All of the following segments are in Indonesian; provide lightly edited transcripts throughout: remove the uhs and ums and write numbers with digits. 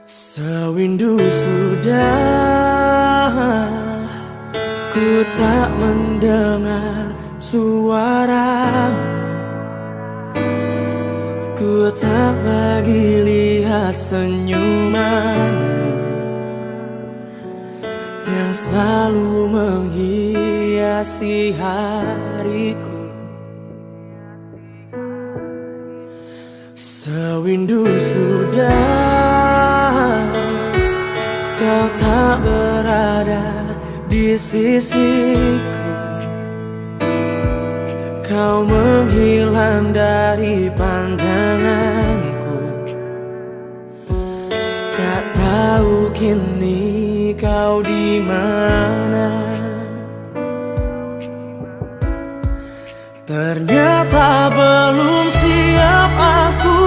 Sewindu sudah ku tak mendengar suaramu, ku tak lagi lihat senyumanmu yang selalu menghiasi hariku. Sewindu sudah kau tak berada di sisiku, kau menghilang dari pandanganku. Tak tahu kini kau di mana. Ternyata belum siap aku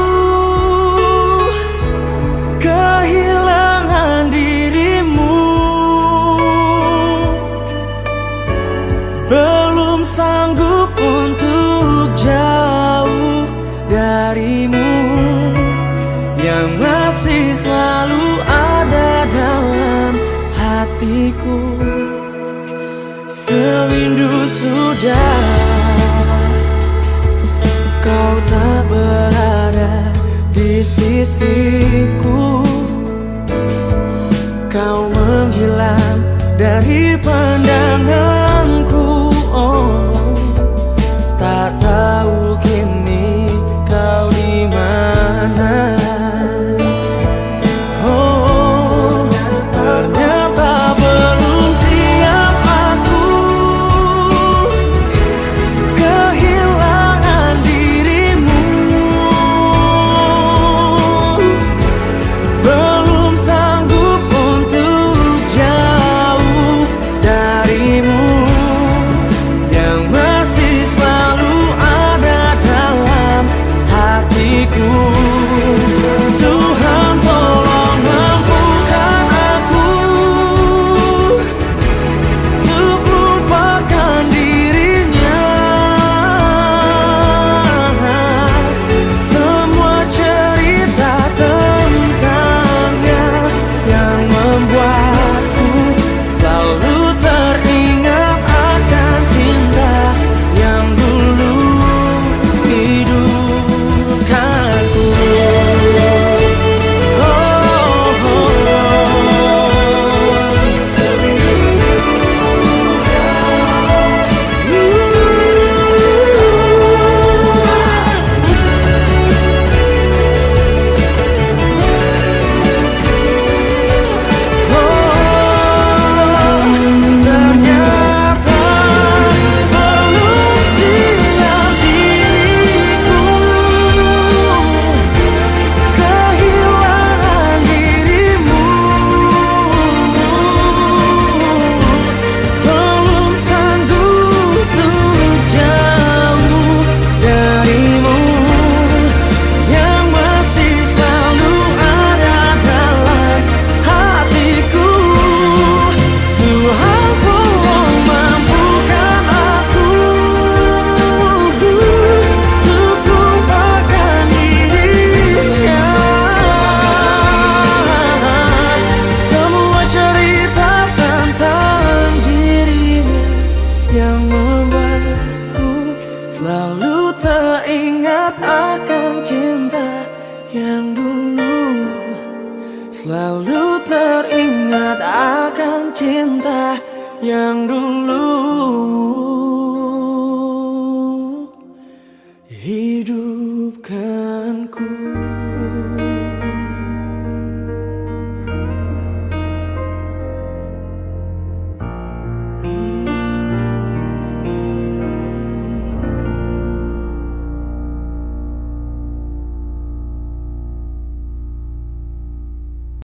kehilangan dirimu. Belum sanggup untuk jauh darimu yang masih selalu ada dalam hatiku. Sewindu sudah kau tak berada di sisiku, kau menghilang dari pandanganku. Oh, tak tahu kini kau di mana. Oh, ternyata belum siap aku kehilangan dirimu. Belum sanggup untuk jauh darimu yang masih selalu ada dalam hatiku. Tuhan tolong mampukan aku untuk lupakan dirinya. Semua cerita tentangnya yang membuatku selalu teringat akan cinta yang dulu hidupkanku. Ternyata belum siap diriku kehilangan dirimu. Belum sanggup untuk jauh darimu yang masih selalu ada dalam hatiku. Tuhan tolong mampukan aku untuk lupakan dirinya. Semua cerita tentang dirinya yang membuatku selalu teringat akan cinta yang dulu. Selalu teringat akan cinta yang dulu.